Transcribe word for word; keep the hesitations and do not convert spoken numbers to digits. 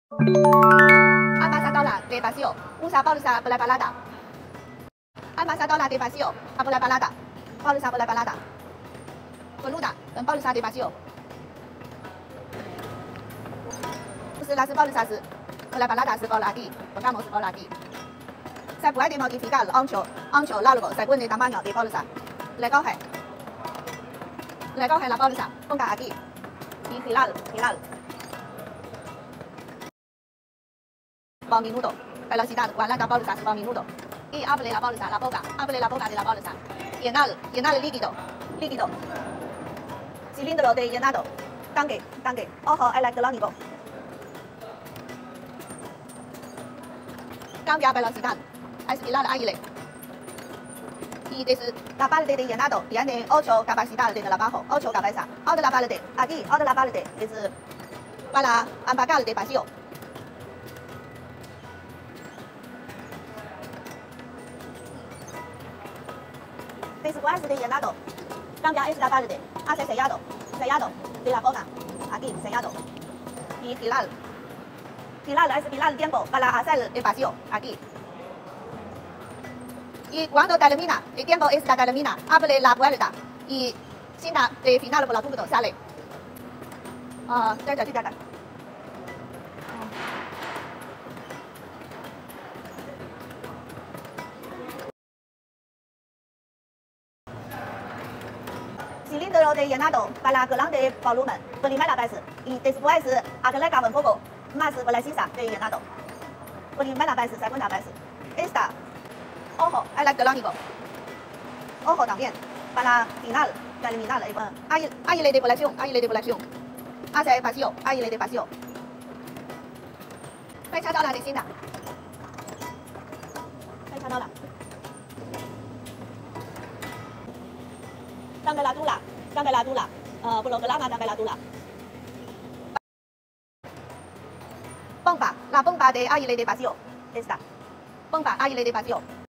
Ambasadora de Paseo, usa bolsa balada. Ambasadora de Paseo, a balada. Bolsa balada. Boluda, con bolsa de Paseo. Pues las bolsas baladas por aquí, pongamos por aquí. Se puede modificar el ancho, ancho largo según el tamaño de bolsa. Le coge. Le coge la bolsa, ponga aquí. Y girar, girar. Por minuto. Velocidad cuarenta bolsas por minuto. Y abre la bolsa, la boca, abre la boca de la bolsa. Llenar, llenar el líquido, líquido. Cilindro de llenado. Tanque, tanque. Ojo electrónico. Cambia velocidad. Aspirar aire. Y desde la parte de llenado tiene ocho capacidades de trabajo, ocho cabezas. Otra parte, aquí, otra parte es para empacar de vacío. Después de llenado, cambia esta parte, hace sellado, sellado de la boca, aquí, sellado. Y girar. Girar es girar el tiempo para hacer el vacío, aquí. Y cuando termina, el tiempo está termina, abre la puerta y cinta de final producto sale. Ah, uh, 这个这个。Cilindro de llenado para grande volumen, primera vez, y después agrega un poco más precisa de llenado. Primera vez, segunda vez. Esta, ojo electrónico. Ojo también, para final, terminar. Aire, aire de presión, aire de presión. Hace vacío, aire de vacío. Fecha toda de cinta. Fecha toda. Temperatura, temperatura, uh, programa temperatura. Bomba, la bomba de aire de vacío. Esta. Bomba aire de vacío.